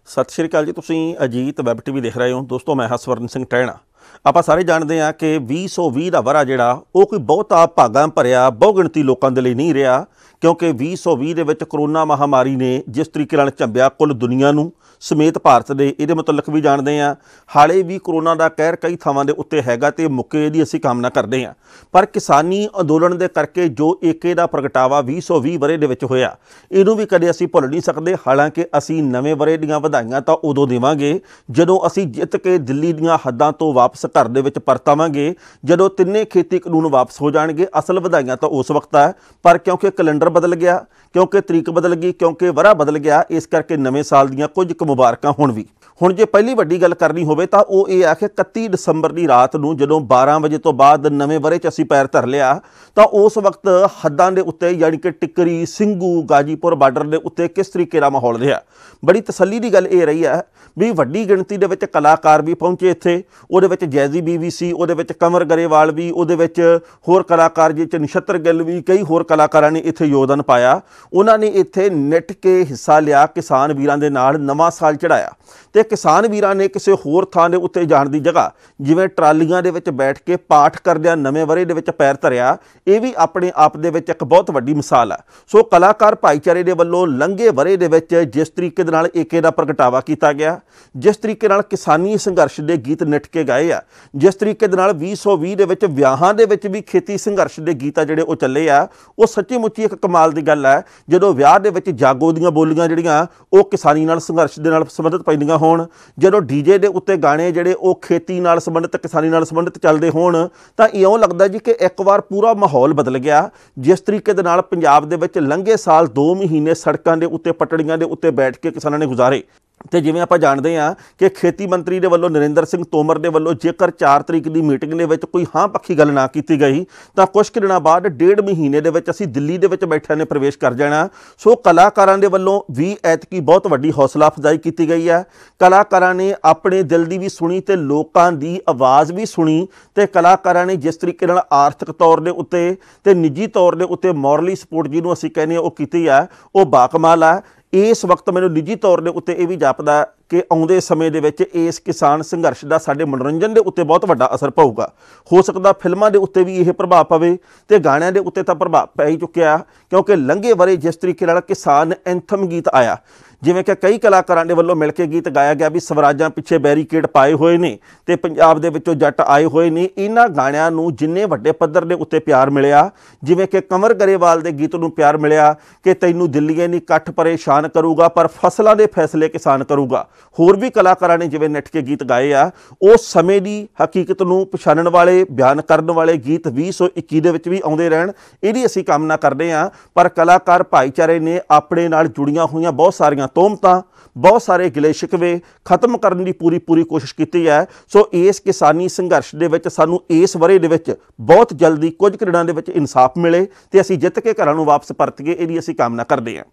सत श्री अकाल जी। तुसीं अजीत वैब टीवी देख रहे हो। दोस्तों मैं स्वर्ण सिंह टहना। ਆਪਾਂ ਸਾਰੇ ਜਾਣਦੇ ਹਾਂ ਕਿ 2020 ਦਾ ਵਰ੍ਹਾ ਜਿਹੜਾ ਉਹ ਕੋਈ ਬਹੁਤਾ ਭਾਗਾਂ ਭਰਿਆ ਬਹੁਗਿਣਤੀ ਲੋਕਾਂ ਦੇ ਲਈ ਨਹੀਂ ਰਿਹਾ, ਕਿਉਂਕਿ 2020 ਦੇ ਵਿੱਚ ਕਰੋਨਾ ਮਹਾਮਾਰੀ ਨੇ ਜਿਸ ਤਰੀਕੇ ਨਾਲ ਝੰਬਿਆ ਕੁੱਲ ਦੁਨੀਆ ਨੂੰ ਸਮੇਤ ਭਾਰਤ ਦੇ, ਇਹਦੇ ਮੁਤਲਕ ਵੀ ਜਾਣਦੇ ਹਾਂ। ਹਾਲੇ ਵੀ ਕਰੋਨਾ ਦਾ ਕਹਿਰ ਕਈ ਥਾਵਾਂ ਦੇ ਉੱਤੇ ਹੈਗਾ ਤੇ ਮੁੱਕੇ ਇਹਦੀ ਅਸੀਂ ਕਾਮਨਾ ਕਰਦੇ ਹਾਂ। ਪਰ ਕਿਸਾਨੀ ਅੰਦੋਲਨ ਦੇ ਕਰਕੇ ਜੋ ਏਕੇ ਦਾ ਪ੍ਰਗਟਾਵਾ 2020 ਵਰ੍ਹੇ ਦੇ ਵਿੱਚ ਹੋਇਆ, ਇਹਨੂੰ ਵੀ ਕਦੇ ਅਸੀਂ ਭੁੱਲ ਨਹੀਂ ਸਕਦੇ। ਹਾਲਾਂਕਿ ਅਸੀਂ ਨਵੇਂ ਵਰ੍ਹੇ ਦੀਆਂ ਵਧਾਈਆਂ ਤਾਂ ਉਦੋਂ ਦੇਵਾਂਗੇ ਜਦੋਂ ਅਸੀਂ ਜਿੱਤ ਕੇ ਦਿੱਲੀ ਦੀਆਂ ਹੱਦਾਂ ਤੋਂ ਵਾਪਸ घर दे विच परतावांगे, जदों तिन्ने खेती कानून वापस हो जाणगे। असल वधाइयां तो उस वक्त है, पर क्योंकि कैलेंडर बदल गया, क्योंकि तरीक बदल गई, क्योंकि वरा बदल गया, इस करके नवें साल दीयां कुछ क मुबारकां हुण भी। हुण जे पहली वड्डी गल करनी होवे तां ओह इह आ कि 31 दसंबर की रात नूं जदों 12 वजे तो बाद नवें वरे च असीं पैर धर लिया तां उस वक्त हद्दां दे उत्ते यानी कि टिकरी, ਸਿੰਘੂ, गाजीपुर बार्डर दे उत्ते किस तरीके दा माहौल रहा। बड़ी तसल्ली की गल ये रही है भी वड्डी गिणती दे विच कलाकार भी पहुंचे इत्थे, उहदे विच जैजी बी भी सी, उहदे विच कंवर गरेवाल भी, उहदे विच होर कलाकार जिह च नछत्तर गिल भी, कई होर कलाकारां ने इत्थे योगदान पाया। उन्हां ने इत्थे निट के हिस्सा लिया, किसान वीरां दे नाल नवां साल चढ़ाया ते किसान वीरां ने किसी होर थां दे उत्ते जाण दी जगह जिवें ट्रालियां दे विच बैठ के पाठ करदिआं नवें वरे दे विच पैर धरिआ। इह भी अपने आप दे विच एक बहुत वड्डी मिसाल है। सो कलाकार भाईचारे दे वल्लों लंघे वरे दे विच जिस तरीके दे नाल एके दा प्रगटावा कीता गया, जिस तरीके नाल किसानी संघर्ष दे गीत निट के गाए आ, जिस तरीके दे नाल 2020 दे विच विआहां दे विच भी खेती संघर्ष दे गीत आ जिहड़े ओह ਚੱਲੇ आ, ਉਹ सच्ची मुच्ची एक कमाल दी गल है। जदों विआह दे विच जागो दीआं बोलियां ਜਿਹੜੀਆਂ ਉਹ किसानी नाल संघर्ष दे नाल संबंधित पैंदियां होण, जदों डीजे दे उत्ते गाने ਜਿਹੜੇ ਉਹ खेती नाल संबंधित, किसानी नाल संबंधित ਚੱਲਦੇ ਹੋਣ, ਤਾਂ ਇਉਂ ਲੱਗਦਾ ਜੀ कि एक वार पूरा माहौल बदल गया। जिस तरीके दे नाल पंजाब दे विच लंघे साल 2 महीने सड़कां दे उत्ते पटड़ियां दे उत्ते बैठ के किसानां ने गुजारे। तो जिवें आपां जाणदे हां कि खेती मंत्री दे वल्लों नरेंद्र सिंह तोमर दे वल्लों जेकर 4 तरीक की मीटिंग दे विच कोई हाँ पक्षी गल ना कीती गई तां कुछ दिनां बाद 1.5 महीने दे विच असीं दिल्ली दे विच बैठिਆਂ ने प्रवेश कर जाना। सो कलाकारां दे वल्लों भी ऐतकी बहुत वड्डी हौसला अफजाई की गई है। कलाकारां ने अपने दिल दी भी सुनी ते लोकां दी आवाज़ भी सुनी, ते कलाकारां ने जिस तरीके नाल आर्थिक तौर दे उत्ते ते निजी तौर दे उत्ते मॉरली सपोर्ट जिहनूं असीं कहने ओह कीती है, ओह बाकमाल है। इस वक्त मैनूं निजी तौर दे उत्ते इह भी जापदा कि आउंदे समय दे विच इस किसान संघर्ष का साडे मनोरंजन के उत्ते बहुत वड्डा असर पऊगा। हो सकता फिल्मां दे उत्ते भी यह प्रभाव पवे ते गाणियां दे उत्ते तां प्रभाव पै ही चुक्या, क्योंकि लंघे वरे जिस तरीके नाल किसान एंथम गीत आया, जिवें कि कई कलाकारां दे वल्लों मिल के गीत गाया गया भी स्वराजां पिछे बैरीकेड पाए हुए ने ते पंजाब दे विचों जट आए हुए ने। इन्हां गाणियां नूं जिन्ने वड्डे पੱਧਰ दे उत्ते प्यार मिलिया, जिवें कि कंवर गरेवाल दे गीत नूं प्यार मिलिया कि तैनूं दिल्लीए नी कट्ठ परेशान करूगा पर फसलां दे फैसले किसान करूगा। होर भी कलाकारां ने जिवें निट के गीत गाए आ, उस समय की हकीकत नूं पछाणन वाले, बयान करन वाले गीत 2021 दे विच भी आउंदे रहण, इहदी असीं कामना करदे हां। पर कलाकार भाईचारे ने अपने नाल जुड़ियां होईयां बहुत सारियां तोहमतां, बहुत सारे गिले शिकवे खत्म करने की पूरी कोशिश की है। सो इस किसानी संघर्ष दे विच सानू इस वरे दे विच बहुत जल्दी कुछ दिनां दे विच इंसाफ मिले ते असीं जित के घरां नूं वापस परतीए, इहदी असीं कामना करदे हां।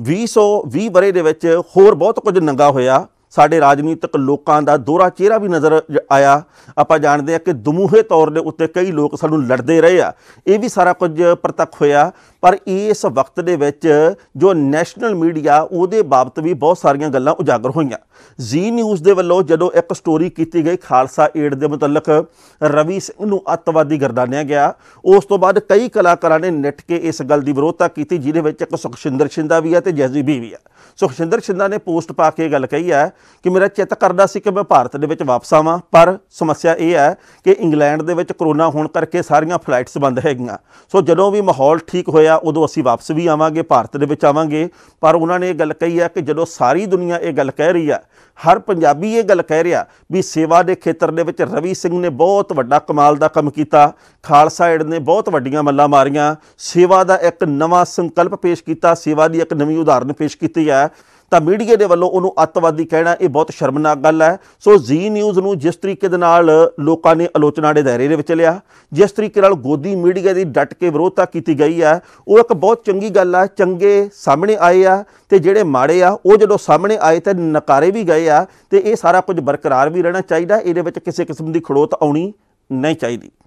2020 वरे दे विच होर बहुत कुछ नंगा होया। साडे राजनीतिक लोगों का दोहरा चेहरा भी नज़र आया। आपां जाणदे हां कि दमूहे तौर दे उत्ते कई लोग सानूं लड़दे रहे आ, ये भी सारा कुछ प्रतੱਖ होया। पर इस वक्त दे विच जो नैशनल मीडिया उहदे बाबत भी बहुत सारियां गल्लां उजागर होईयां। जी न्यूज़ दे वल्लों जदों एक स्टोरी की गई खालसा एड दे मुतलक रवि सिंह नूं अतवादी गर्दानिया गया, उस तो बाद कई कलाकारां ने निट के इस गल की विरोधता की, जिहदे विच एक सुखशिंदर शिंदा भी है ते जैजी भी है। सुखशिंदर शिंदा ने पोस्ट पा के गल कही है कि मेरा चित करदा सी कि मैं भारत दे विच वापस आवां, पर समस्या यह है कि इंग्लैंड दे विच करोना होण करके सारियां फ्लाइट्स बंद हैगियां। सो जदों भी माहौल ठीक होया उदों असीं वापस भी आवांगे, भारत दे विच आवांगे। पर उन्होंने ये गल कही है कि जदों सारी दुनिया ये गल कह रही है, हर पंजाबी ये गल कह रहा भी सेवा के खेत्र दे विच रवि सिंह ने बहुत वड्डा कमाल का काम किया, खालसा एड ने बहुत वड्डियां मल्लां मारियां, सेवा का एक नवां संकल्प पेश किया, सेवा की एक नवीं उदाहरण पेश की है, तो मीडिया के वलों उन्होंने अतवादी कहना ये बहुत शर्मनाक गल है। सो जी न्यूज़ नूं जिस तरीके दे नाल लोकां ने आलोचना के दायरे दे विच लिया, जिस तरीके नाल गोदी मीडिया की डट के विरोधता की गई है, वो एक बहुत चंगी गल है। चंगे सामने आए आ ते जिहड़े माड़े आ वो जदों सामने आए तो नकारे भी गए आ, ते ये सारा कुछ बरकरार भी रहना चाहिए। इहदे विच किसी किस्म की खड़ोत आउणी नहीं चाहिए।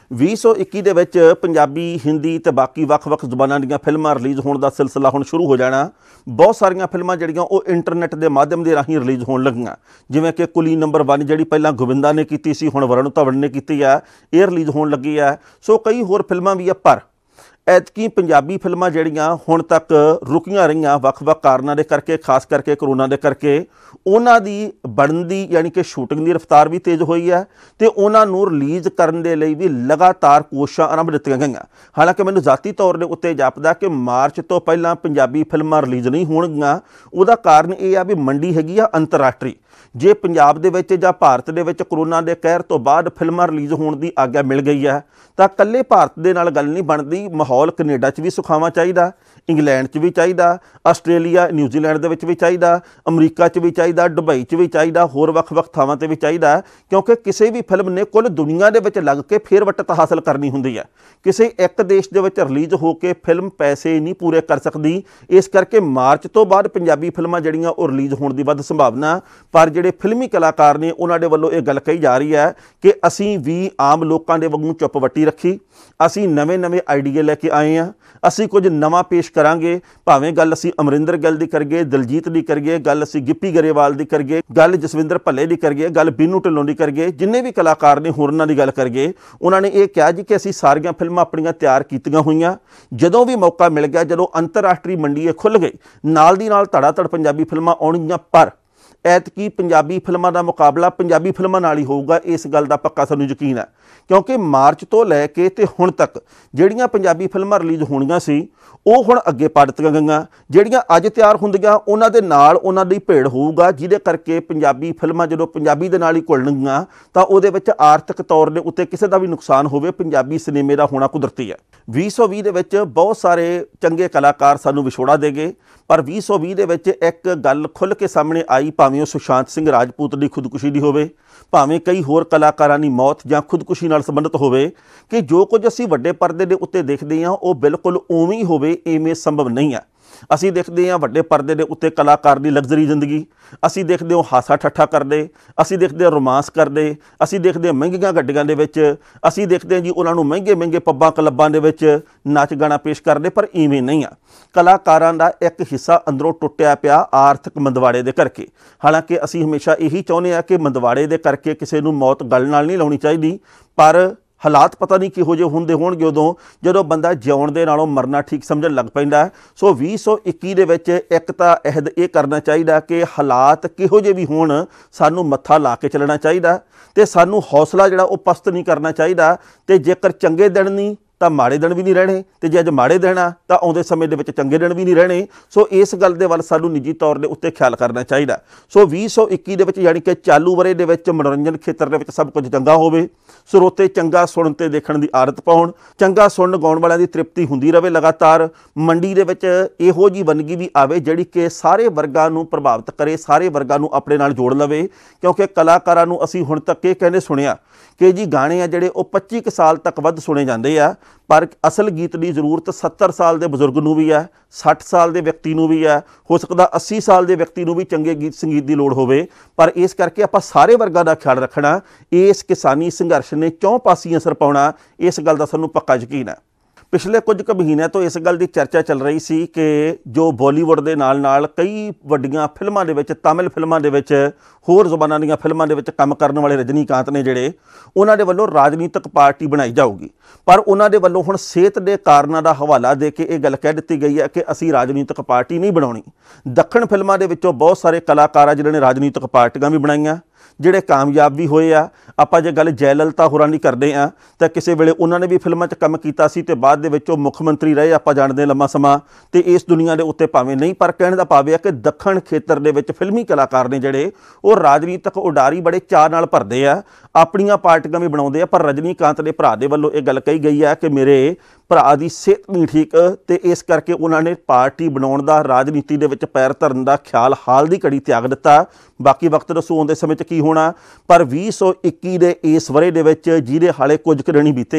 2021 ਦੇ ਵਿੱਚ ਪੰਜਾਬੀ, ਹਿੰਦੀ ਤੇ ਬਾਕੀ ਵੱਖ-ਵੱਖ ਜ਼ੁਬਾਨਾਂ ਦੀਆਂ ਫਿਲਮਾਂ ਰਿਲੀਜ਼ ਹੋਣ ਦਾ ਸਿਲਸਿਲਾ ਹੁਣ ਸ਼ੁਰੂ ਹੋ ਜਾਣਾ। ਬਹੁਤ ਸਾਰੀਆਂ ਫਿਲਮਾਂ ਜਿਹੜੀਆਂ ਉਹ ਇੰਟਰਨੈਟ ਦੇ ਮਾਧਿਅਮ ਦੇ ਰਾਹੀਂ ਰਿਲੀਜ਼ ਹੋਣ ਲੱਗੀਆਂ, ਜਿਵੇਂ ਕਿ ਕੁਲੀ ਨੰਬਰ 1 ਜਿਹੜੀ ਪਹਿਲਾਂ ਗੋਵਿੰਦਾ ਨੇ ਕੀਤੀ ਸੀ, ਹੁਣ ਵਰੁਣ ਧਵਨ ਨੇ ਕੀਤੀ ਆ, ਇਹ ਰਿਲੀਜ਼ ਹੋਣ ਲੱਗੀ ਹੈ। ਸੋ ਕਈ ਹੋਰ ਫਿਲਮਾਂ ਵੀ ਆ, ਪਰ ਐਤਕੀ ਪੰਜਾਬੀ ਫਿਲਮਾਂ ਜਿਹੜੀਆਂ ਹੁਣ ਤੱਕ ਰੁਕੀਆਂ ਰਹੀਆਂ ਵੱਖ-ਵੱਖ ਕਾਰਨਾਂ ਦੇ ਕਰਕੇ, ਖਾਸ ਕਰਕੇ ਕਰੋਨਾ ਦੇ ਕਰਕੇ, ਉਹਨਾਂ ਦੀ ਬਣਨ ਦੀ ਯਾਨੀ ਕਿ ਸ਼ੂਟਿੰਗ ਦੀ ਰਫ਼ਤਾਰ ਵੀ ਤੇਜ਼ ਹੋਈ ਹੈ ਤੇ ਉਹਨਾਂ ਨੂੰ ਰਿਲੀਜ਼ ਕਰਨ ਦੇ ਲਈ ਵੀ ਲਗਾਤਾਰ ਕੋਸ਼ਿਸ਼ਾਂ ਆਰੰਭ ਦਿੱਤੀਆਂ ਗਈਆਂ। ਹਾਲਾਂਕਿ ਮੈਨੂੰ ਜ਼ਾਤੀ ਤੌਰ ਦੇ ਉੱਤੇ ਜਾਪਦਾ ਕਿ ਮਾਰਚ ਤੋਂ ਪਹਿਲਾਂ ਪੰਜਾਬੀ ਫਿਲਮਾਂ ਰਿਲੀਜ਼ ਨਹੀਂ ਹੋਣਗੀਆਂ। ਉਹਦਾ ਕਾਰਨ ਇਹ ਆ ਵੀ ਮੰਡੀ ਹੈਗੀ ਆ ਅੰਤਰਰਾਸ਼ਟਰੀ। ਜੇ ਪੰਜਾਬ ਦੇ ਵਿੱਚ ਜਾਂ ਭਾਰਤ ਦੇ ਵਿੱਚ ਕਰੋਨਾ ਦੇ ਕਹਿਰ ਤੋਂ ਬਾਅਦ ਫਿਲਮਾਂ ਰਿਲੀਜ਼ ਹੋਣ ਦੀ ਆਗਿਆ ਮਿਲ ਗਈ ਹੈ ਤਾਂ ਇਕੱਲੇ ਭਾਰਤ ਦੇ ਨਾਲ ਗੱਲ ਨਹੀਂ ਬਣਦੀ। ਮਾਹੌਲ ਕੈਨੇਡਾ 'ਚ ਵੀ ਸੁਖਾਵਾਂ ਚਾਹੀਦਾ, ਇੰਗਲੈਂਡ 'ਚ ਵੀ ਚਾਹੀਦਾ, ਆਸਟ੍ਰੇਲੀਆ, ਨਿਊਜ਼ੀਲੈਂਡ ਦੇ ਵਿੱਚ ਵੀ ਚਾਹੀਦਾ, ਅਮਰੀਕਾ 'ਚ ਵੀ ਚਾਹੀਦਾ, ਦੁਬਈ 'ਚ ਵੀ ਚਾਹੀਦਾ, ਹੋਰ ਵੱਖ-ਵੱਖ ਥਾਵਾਂ 'ਤੇ ਵੀ ਚਾਹੀਦਾ, ਕਿਉਂਕਿ ਕਿਸੇ ਵੀ ਫਿਲਮ ਨੇ ਕੁੱਲ ਦੁਨੀਆ ਦੇ ਵਿੱਚ ਲੱਗ ਕੇ ਫੇਰ ਵੱਟਤ ਹਾਸਲ ਕਰਨੀ ਹੁੰਦੀ ਹੈ। ਕਿਸੇ ਇੱਕ ਦੇਸ਼ ਦੇ ਵਿੱਚ ਰਿਲੀਜ਼ ਹੋ ਕੇ ਫਿਲਮ ਪੈਸੇ ਨਹੀਂ ਪੂਰੇ ਕਰ ਸਕਦੀ। ਇਸ ਕਰਕੇ ਮਾਰਚ ਤੋਂ ਬਾਅਦ ਪੰਜਾਬੀ ਫਿਲਮਾਂ ਜਿਹੜੀਆਂ ਉਹ ਰਿਲੀਜ਼ ਹੋਣ ਦੀ ਵੱਧ ਸੰਭਾਵਨਾ। ਪਰ ਜਿਹੜੇ ਫਿਲਮੀ ਕਲਾਕਾਰ ਨੇ ਉਹਨਾਂ ਦੇ ਵੱਲੋਂ ਇਹ ਗੱਲ ਕਹੀ ਜਾ ਰਹੀ ਹੈ ਕਿ ਅਸੀਂ ਵੀ ਆਮ ਲੋਕਾਂ ਦੇ ਵਾਂਗੂ ਚੁੱਪ ਵੱਟੀ ਰੱਖੀ, ਅਸੀਂ ਨਵੇਂ-ਨਵੇਂ ਆਈਡੀਏ ਲੈ ਕੇ ਆਏ ਹਾਂ, ਅਸੀਂ ਕੁਝ ਨਵਾਂ ਪੇਸ਼ ਕਰਾਂਗੇ। ਭਾਵੇਂ ਗੱਲ ਅਸੀਂ ਅਮਰਿੰਦਰ ਗਿੱਲ ਦੀ ਕਰੀਏ, ਦਿਲਜੀਤ ਦੀ ਕਰੀਏ, ਗੱਲ ਅਸੀਂ ਗਿੱਪੀ ਗਰੇਵਾਲ ਦੀ ਕਰੀਏ, ਗੱਲ ਜਸਵਿੰਦਰ ਭੱਲੇ ਦੀ ਕਰੀਏ, ਗੱਲ ਬੀਨੂ ਢਿੱਲੋਂ ਦੀ ਕਰੀਏ, ਜਿੰਨੇ ਵੀ ਕਲਾਕਾਰ ਨੇ ਹੋਰਨਾਂ ਦੀ ਗੱਲ ਕਰੀਏ, ਉਹਨਾਂ ਨੇ ਇਹ ਕਿਹਾ ਜੀ ਕਿ ਅਸੀਂ ਸਾਰੀਆਂ ਫਿਲਮਾਂ ਆਪਣੀਆਂ ਤਿਆਰ ਕੀਤੀਆਂ ਹੋਈਆਂ। ਜਦੋਂ ਵੀ ਮੌਕਾ ਮਿਲ ਗਿਆ, ਜਦੋਂ ਅੰਤਰਰਾਸ਼ਟਰੀ ਮੰਡੀ ਇਹ ਖੁੱਲ੍ਹ ਗਈ, ਨਾਲ ਦੀ ਨਾਲ ਧੜਾ-ਧੜ ਪੰਜਾਬੀ ਫਿਲਮਾਂ ਆਉਣਗੀਆਂ। ਪਰ ਐਤਕੀ ਪੰਜਾਬੀ ਫਿਲਮਾਂ ਦਾ ਮੁਕਾਬਲਾ ਪੰਜਾਬੀ ਫਿਲਮਾਂ ਨਾਲ ਹੀ ਹੋਊਗਾ, ਇਸ ਗੱਲ ਦਾ ਪੱਕਾ ਸਾਨੂੰ ਯਕੀਨ ਹੈ। ਕਿਉਂਕਿ ਮਾਰਚ ਤੋਂ ਲੈ ਕੇ ਤੇ ਹੁਣ ਤੱਕ ਜਿਹੜੀਆਂ ਪੰਜਾਬੀ ਫਿਲਮਾਂ ਰਿਲੀਜ਼ ਹੋਣੀਆਂ ਸੀ ਉਹ ਹੁਣ ਅੱਗੇ ਪਾ ਦਿੱਤੀਆਂ ਗਈਆਂ। ਜਿਹੜੀਆਂ ਅੱਜ ਤਿਆਰ ਹੁੰਦੀਆਂ ਉਹਨਾਂ ਦੇ ਨਾਲ ਉਹਨਾਂ ਦੀ ਭੇੜ ਹੋਊਗਾ, ਜਿਹਦੇ ਕਰਕੇ ਪੰਜਾਬੀ ਫਿਲਮਾਂ ਜਦੋਂ ਪੰਜਾਬੀ ਦੇ ਨਾਲ ਹੀ ਘੁਲਣਗੀਆਂ ਤਾਂ ਉਹਦੇ ਵਿੱਚ ਆਰਥਿਕ ਤੌਰ ਦੇ ਉੱਤੇ ਕਿਸੇ ਦਾ ਵੀ ਨੁਕਸਾਨ ਹੋਵੇ, ਪੰਜਾਬੀ ਸਿਨੇਮੇ ਦਾ ਹੋਣਾ ਕੁਦਰਤੀ ਹੈ। 2020 ਦੇ ਵਿੱਚ ਬਹੁਤ ਸਾਰੇ ਚੰਗੇ ਕਲਾਕਾਰ ਸਾਨੂੰ ਵਿਛੋੜਾ ਦੇ ਗਏ, ਪਰ 2020 ਦੇ ਵਿੱਚ ਇੱਕ ਗੱਲ ਖੁੱਲ੍ਹ ਕੇ ਸਾਹਮਣੇ ਆਈ, ਭਾਵੇਂ ਉਹ ਸੁਸ਼ਾਂਤ ਸਿੰਘ ਰਾਜਪੂਤ ਦੀ ਖੁਦਕੁਸ਼ੀ ਦੀ ਹੋਵੇ, ਭਾਵੇਂ ਕਈ ਹੋਰ ਕਲਾਕਾਰਾਂ ਦੀ ਮੌਤ ਜਾਂ ਖੁਦਕੁਸ਼ੀ ਨਾਲ ਸੰਬੰਧਿਤ ਹੋਵੇ, ਕਿ ਜੋ ਕੁਝ ਅਸੀਂ ਵੱਡੇ ਪਰਦੇ ਦੇ ਉੱਤੇ ਦੇਖਦੇ ਹਾਂ ਉਹ ਬਿਲਕੁਲ ਉਵੇਂ ਹੀ ਹੋਵੇ, ਇਵੇਂ ਸੰਭਵ ਨਹੀਂ ਹੈ। ਅਸੀਂ ਦੇਖਦੇ ਹਾਂ ਵੱਡੇ ਪਰਦੇ ਦੇ ਉੱਤੇ ਕਲਾਕਾਰ ਦੀ ਲਗਜ਼ਰੀ ਜ਼ਿੰਦਗੀ, ਅਸੀਂ ਦੇਖਦੇ ਹਾਂ ਹਾਸਾ ਠੱਠਾ ਕਰਦੇ, ਅਸੀਂ ਦੇਖਦੇ ਹਾਂ ਰੋਮਾਂਸ ਕਰਦੇ, ਅਸੀਂ ਦੇਖਦੇ ਹਾਂ ਮਹਿੰਗੀਆਂ ਗੱਡੀਆਂ ਦੇ ਵਿੱਚ, ਅਸੀਂ ਦੇਖਦੇ ਹਾਂ ਜੀ ਉਹਨਾਂ ਨੂੰ ਮਹਿੰਗੇ ਪੱਬਾਂ ਕਲੱਬਾਂ ਦੇ ਵਿੱਚ ਨੱਚ ਗਾਣਾ ਪੇਸ਼ ਕਰਦੇ। ਪਰ ਇਵੇਂ ਨਹੀਂ ਆ। ਕਲਾਕਾਰਾਂ ਦਾ ਇੱਕ ਹਿੱਸਾ ਅੰਦਰੋਂ ਟੁੱਟਿਆ ਪਿਆ ਆਰਥਿਕ ਮੰਦਵਾੜੇ ਦੇ ਕਰਕੇ। ਹਾਲਾਂਕਿ ਅਸੀਂ ਹਮੇਸ਼ਾ ਇਹੀ ਚਾਹੁੰਦੇ ਹਾਂ ਕਿ ਮੰਦਵਾੜੇ ਦੇ ਕਰਕੇ ਕਿਸੇ ਨੂੰ ਮੌਤ ਗਲ ਨਾਲ ਨਹੀਂ ਲਾਉਣੀ ਚਾਹੀਦੀ, ਪਰ ਹਾਲਾਤ ਪਤਾ ਨਹੀਂ ਕਿਹੋ ਜਿਹੇ ਹੁੰਦੇ ਹੋਣਗੇ ਉਦੋਂ ਜਦੋਂ ਬੰਦਾ ਜਿਉਣ ਦੇ ਨਾਲੋਂ ਮਰਨਾ ਠੀਕ ਸਮਝਣ ਲੱਗ ਪੈਂਦਾ। ਸੋ 2021 ਦੇ ਵਿੱਚ ਇੱਕ ਤਾਂ ਅਹਿਦ ਇਹ ਕਰਨਾ ਚਾਹੀਦਾ ਕਿ ਹਾਲਾਤ ਕਿਹੋ ਜਿਹੇ ਵੀ ਹੋਣ ਸਾਨੂੰ ਮੱਥਾ ਲਾ ਕੇ ਚੱਲਣਾ ਚਾਹੀਦਾ ਅਤੇ ਸਾਨੂੰ ਹੌਸਲਾ ਜਿਹੜਾ ਉਹ ਪਸਤ ਨਹੀਂ ਕਰਨਾ ਚਾਹੀਦਾ। ਅਤੇ ਜੇਕਰ ਚੰਗੇ ਦਿਨ ਨਹੀਂ ਤਾਂ ਮਾੜੇ ਦਿਨ ਵੀ ਨਹੀਂ ਰਹਿਣੇ, ਅਤੇ ਜੇ ਅੱਜ ਮਾੜੇ ਦਿਨ ਆ ਤਾਂ ਆਉਂਦੇ ਸਮੇਂ ਦੇ ਵਿੱਚ ਚੰਗੇ ਦਿਨ ਵੀ ਨਹੀਂ ਰਹਿਣੇ। ਸੋ ਇਸ ਗੱਲ ਦੇ ਵੱਲ ਸਾਨੂੰ ਨਿੱਜੀ ਤੌਰ ਦੇ ਉੱਤੇ ਖਿਆਲ ਕਰਨਾ ਚਾਹੀਦਾ। ਸੋ 2021 ਦੇ ਵਿੱਚ ਯਾਨੀ ਕਿ ਚਾਲੂ ਵਰ੍ਹੇ ਦੇ ਵਿੱਚ ਮਨੋਰੰਜਨ ਖੇਤਰ ਦੇ ਵਿੱਚ ਸਭ ਕੁਝ ਚੰਗਾ ਹੋਵੇ, ਸਰੋਤੇ ਚੰਗਾ ਸੁਣਨ ਤੇ ਦੇਖਣ ਦੀ ਆਦਤ ਪਾਉਣ, ਚੰਗਾ ਸੁਣਨ ਗਾਉਣ ਵਾਲਿਆਂ ਦੀ ਤ੍ਰਿਪਤੀ ਹੁੰਦੀ ਰਹੇ ਲਗਾਤਾਰ। ਮੰਡੀ ਦੇ ਵਿੱਚ ਇਹੋ ਜਿਹੀ ਵੰਨਗੀ ਵੀ ਆਵੇ ਜਿਹੜੀ ਕਿ ਸਾਰੇ ਵਰਗਾਂ ਨੂੰ ਪ੍ਰਭਾਵਿਤ ਕਰੇ, ਸਾਰੇ ਵਰਗਾਂ ਨੂੰ ਆਪਣੇ ਨਾਲ ਜੋੜ ਲਵੇ। ਕਿਉਂਕਿ ਕਲਾਕਾਰਾਂ ਨੂੰ ਅਸੀਂ ਹੁਣ ਤੱਕ ਇਹ ਕਹਿੰਦੇ ਸੁਣਿਆ ਕਿ ਜੀ ਗਾਣੇ ਆ ਜਿਹੜੇ ਉਹ 25 ਕੁ ਸਾਲ ਤੱਕ ਵੱਧ ਸੁਣੇ ਜਾਂਦੇ ਆ, ਪਰ ਅਸਲ ਗੀਤ ਦੀ ਜ਼ਰੂਰਤ 70 ਸਾਲ ਦੇ ਬਜ਼ੁਰਗ ਨੂੰ ਵੀ ਹੈ, 60 ਸਾਲ ਦੇ ਵਿਅਕਤੀ ਨੂੰ ਵੀ ਹੈ, ਹੋ ਸਕਦਾ 80 ਸਾਲ ਦੇ ਵਿਅਕਤੀ ਨੂੰ ਵੀ ਚੰਗੇ ਗੀਤ ਸੰਗੀਤ ਦੀ ਲੋੜ ਹੋਵੇ। ਪਰ ਇਸ ਕਰਕੇ ਆਪਾਂ ਸਾਰੇ ਵਰਗਾਂ ਦਾ ਖਿਆਲ ਰੱਖਣਾ, ਇਸ ਕਿਸਾਨੀ ਸੰਘਰਸ਼ ਨੇ ਚੌਂ ਪਾਸੀ ਅਸਰ ਪਾਉਣਾ, ਇਸ ਗੱਲ ਦਾ ਸਾਨੂੰ ਪੱਕਾ ਯਕੀਨ ਹੈ। ਪਿਛਲੇ ਕੁਝ ਕੁ ਮਹੀਨਿਆਂ ਤੋਂ ਇਸ ਗੱਲ ਦੀ ਚਰਚਾ ਚੱਲ ਰਹੀ ਸੀ ਕਿ ਜੋ ਬਾਲੀਵੁੱਡ ਦੇ ਨਾਲ ਕਈ ਵੱਡੀਆਂ ਫਿਲਮਾਂ ਦੇ ਵਿੱਚ, ਤਾਮਿਲ ਫਿਲਮਾਂ ਦੇ ਵਿੱਚ, ਹੋਰ ਜ਼ੁਬਾਨਾਂ ਦੀਆਂ ਫਿਲਮਾਂ ਦੇ ਵਿੱਚ ਕੰਮ ਕਰਨ ਵਾਲੇ ਰਜਨੀਕਾਂਤ ਨੇ ਜਿਹੜੇ, ਉਹਨਾਂ ਦੇ ਵੱਲੋਂ ਰਾਜਨੀਤਿਕ ਪਾਰਟੀ ਬਣਾਈ ਜਾਊਗੀ। ਪਰ ਉਹਨਾਂ ਦੇ ਵੱਲੋਂ ਹੁਣ ਸਿਹਤ ਦੇ ਕਾਰਨਾਂ ਦਾ ਹਵਾਲਾ ਦੇ ਕੇ ਇਹ ਗੱਲ ਕਹਿ ਦਿੱਤੀ ਗਈ ਹੈ ਕਿ ਅਸੀਂ ਰਾਜਨੀਤਿਕ ਪਾਰਟੀ ਨਹੀਂ ਬਣਾਉਣੀ। ਦੱਖਣ ਫਿਲਮਾਂ ਦੇ ਵਿੱਚੋਂ ਬਹੁਤ ਸਾਰੇ ਕਲਾਕਾਰ ਆ ਜਿਹਨਾਂ ਨੇ ਰਾਜਨੀਤਿਕ ਪਾਰਟੀਆਂ ਵੀ ਬਣਾਈਆਂ, ਜਿਹੜੇ ਕਾਮਯਾਬ ਵੀ ਹੋਏ ਆ। ਆਪਾਂ ਜੇ ਗੱਲ ਜੈ ਲਲਿਤਾ ਹੋਰਾਂ ਦੀ ਕਰਦੇ ਹਾਂ ਤਾਂ ਕਿਸੇ ਵੇਲੇ ਉਹਨਾਂ ਨੇ ਵੀ ਫਿਲਮਾਂ 'ਚ ਕੰਮ ਕੀਤਾ ਸੀ ਅਤੇ ਬਾਅਦ ਦੇ ਵਿੱਚ ਉਹ ਮੁੱਖ ਮੰਤਰੀ ਰਹੇ, ਆਪਾਂ ਜਾਣਦੇ ਲੰਮਾ ਸਮਾਂ। ਅਤੇ ਇਸ ਦੁਨੀਆ ਦੇ ਉੱਤੇ ਭਾਵੇਂ ਨਹੀਂ, ਪਰ ਕਹਿਣ ਦਾ ਭਾਵ ਹੈ ਕਿ ਦੱਖਣ ਖੇਤਰ ਦੇ ਵਿੱਚ ਫਿਲਮੀ ਕਲਾਕਾਰ ਨੇ ਜਿਹੜੇ ਉਹ ਰਾਜਨੀਤਿਕ ਉਡਾਰੀ ਬੜੇ ਚਾਅ ਨਾਲ ਭਰਦੇ ਆ, ਆਪਣੀਆਂ ਪਾਰਟੀਆਂ ਵੀ ਬਣਾਉਂਦੇ ਆ। ਪਰ ਰਜਨੀਕਾਂਤ ਦੇ ਭਰਾ ਦੇ ਵੱਲੋਂ ਇਹ ਗੱਲ ਕਹੀ ਗਈ ਹੈ ਕਿ ਮੇਰੇ ਭਰਾ ਦੀ ਸਿਹਤ ਨਹੀਂ ਠੀਕ, ਅਤੇ ਇਸ ਕਰਕੇ ਉਹਨਾਂ ਨੇ ਪਾਰਟੀ ਬਣਾਉਣ ਦਾ, ਰਾਜਨੀਤੀ ਦੇ ਵਿੱਚ ਪੈਰ ਧਰਨ ਦਾ ਖਿਆਲ ਹਾਲ ਦੀ ਘੜੀ ਤਿਆਗ ਦਿੱਤਾ। ਬਾਕੀ ਵਕਤ ਦੱਸੋ ਆਉਂਦੇ ਸਮੇਂ 'ਚ ਕੀ ਹੋਣਾ। ਪਰ 2021 ਦੇ ਇਸ ਵਰ੍ਹੇ ਦੇ ਵਿੱਚ ਜਿਹਦੇ ਹਾਲੇ ਕੁਝ ਕੁ ਦਿਨ ਹੀ ਬੀਤੇ ਆ,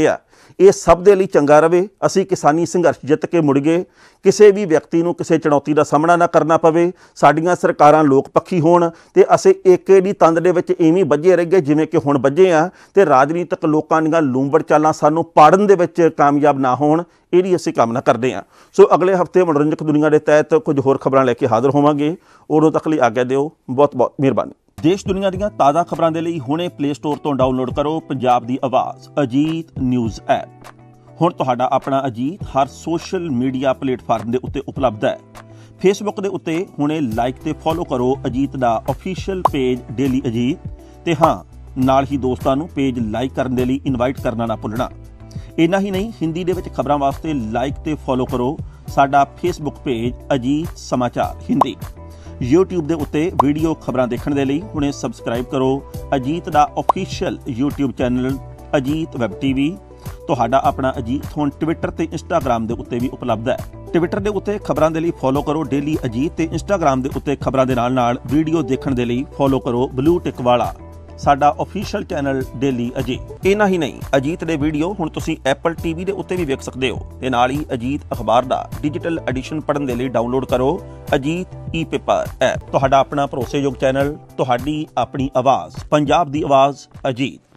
ਇਹ ਸਭ ਦੇ ਲਈ ਚੰਗਾ ਰਵੇ। ਅਸੀਂ ਕਿਸਾਨੀ ਸੰਘਰਸ਼ ਜਿੱਤ ਕੇ ਮੁੜ ਗਏ, ਕਿਸੇ ਵੀ ਵਿਅਕਤੀ ਨੂੰ ਕਿਸੇ ਚੁਣੌਤੀ ਦਾ ਸਾਹਮਣਾ ਨਾ ਕਰਨਾ ਪਵੇ। ਸਾਡੀਆਂ ਸਰਕਾਰਾਂ ਲੋਕ ਪੱਖੀ ਹੋਣ ਤੇ ਅਸੀਂ ਏਕੇ ਦੀ ਤੰਦ ਦੇ ਵਿੱਚ ਇਵੇਂ ਵੱਜੇ ਰਹਿ ਗਏ ਜਿਵੇਂ ਕਿ ਹੁਣ ਵੱਜੇ ਆ, ਤੇ ਰਾਜਨੀਤਿਕ ਲੋਕਾਂ ਦੀਆਂ ਲੂੰਬੜ ਚਾਲਾਂ ਸਾਨੂੰ ਪਾੜਨ ਦੇ ਵਿੱਚ ਕਾਮਯਾਬ ਨਾ ਹੋਣ, ਇਹਦੀ ਅਸੀਂ ਕਾਮਨਾ ਕਰਦੇ ਹਾਂ। ਸੋ ਅਗਲੇ ਹਫਤੇ ਮਨੋਰੰਜਕ ਦੁਨੀਆ ਦੇ ਤਹਿਤ ਕੁਝ ਹੋਰ ਖਬਰਾਂ ਲੈ ਕੇ ਹਾਜ਼ਰ ਹੋਵਾਂਗੇ। ਉਦੋਂ ਤੱਕ ਲਈ ਆਗਿਆ ਦਿਓ। ਬਹੁਤ ਬਹੁਤ ਮਿਹਰਬਾਨੀ। ਦੇਸ਼ ਦੁਨੀਆ ਦੀਆਂ ਤਾਜ਼ਾ ਖਬਰਾਂ ਦੇ ਲਈ ਹੁਣੇ ਪਲੇ ਸਟੋਰ ਤੋਂ ਡਾਊਨਲੋਡ ਕਰੋ ਪੰਜਾਬ ਦੀ ਆਵਾਜ਼ ਅਜੀਤ ਨਿਊਜ਼ ਐਪ। ਹੁਣ ਤੁਹਾਡਾ ਆਪਣਾ ਅਜੀਤ ਹਰ ਸੋਸ਼ਲ ਮੀਡੀਆ ਪਲੇਟਫਾਰਮ ਦੇ ਉੱਤੇ ਉਪਲਬਧ ਹੈ। ਫੇਸਬੁੱਕ ਦੇ ਉੱਤੇ ਹੁਣੇ ਲਾਈਕ ਤੇ ਫੋਲੋ ਕਰੋ ਅਜੀਤ ਦਾ ਆਫੀਸ਼ੀਅਲ ਪੇਜ ਡੇਲੀ ਅਜੀਤ, ਤੇ ਹਾਂ ਨਾਲ ਹੀ ਦੋਸਤਾਂ ਨੂੰ ਪੇਜ ਲਾਈਕ ਕਰਨ ਦੇ ਲਈ ਇਨਵਾਈਟ ਕਰਨਾ ਨਾ ਭੁੱਲਣਾ। ਇੰਨਾ ਹੀ ਨਹੀਂ, ਹਿੰਦੀ ਦੇ ਵਿੱਚ ਖਬਰਾਂ ਵਾਸਤੇ ਲਾਈਕ ਤੇ ਫੋਲੋ ਕਰੋ ਸਾਡਾ ਫੇਸਬੁੱਕ ਪੇਜ ਅਜੀਤ ਸਮਾਚਾਰ ਹਿੰਦੀ। YouTube ਦੇ ਉੱਤੇ ਵੀਡੀਓ ਖਬਰਾਂ ਦੇਖਣ ਦੇ ਲਈ ਹੁਣੇ ਸਬਸਕ੍ਰਾਈਬ ਕਰੋ ਅਜੀਤ ਦਾ official YouTube channel Ajit Web TV. ਤੁਹਾਡਾ ਆਪਣਾ ਅਜੀਤ ਹੁਣ ਟਵਿੱਟਰ ਤੇ ਇੰਸਟਾਗ੍ਰਾਮ ਦੇ ਉੱਤੇ ਵੀ ਉਪਲਬਧ ਹੈ। ਟਵਿੱਟਰ ਦੇ ਉੱਤੇ ਖਬਰਾਂ ਦੇ ਲਈ ਫੋਲੋ ਕਰੋ ਡੇਲੀ ਅਜੀਤ, ਤੇ ਇੰਸਟਾਗ੍ਰਾਮ ਦੇ ਉੱਤੇ ਖਬਰਾਂ ਦੇ ਨਾਲ ਵੀਡੀਓ ਦੇਖਣ ਦੇ ਲਈ ਫੋਲੋ ਕਰੋ ਬਲੂ ਟਿਕ ਵਾਲਾ ਸਾਡਾ ਆਫੀਸ਼ੀਅਲ ਚੈਨਲ ਡੇਲੀ ਅਜੀਤ। ਇੰਨਾ ਹੀ ਨਹੀਂ, ਅਜੀਤ ਦੇ ਵੀਡੀਓ ਹੁਣ ਤੁਸੀਂ ਐਪਲ TV ਦੇ ਉੱਤੇ ਵੀ ਵੇਖ ਸਕਦੇ ਹੋ, ਤੇ ਨਾਲ ਹੀ ਅਜੀਤ ਅਖਬਾਰ ਦਾ ਡਿਜੀਟਲ ਐਡੀਸ਼ਨ ਪੜ੍ਹਨ ਦੇ ਲਈ ਡਾਊਨਲੋਡ ਕਰੋ ਅਜੀਤ ਈ-ਪੇਪਰ ਐਪ। ਤੁਹਾਡਾ ਆਪਣਾ ਭਰੋਸੇਯੋਗ ਚੈਨਲ, ਤੁਹਾਡੀ ਆਪਣੀ ਆਵਾਜ਼, ਪੰਜਾਬ ਦੀ ਆਵਾਜ਼ ਅਜੀਤ।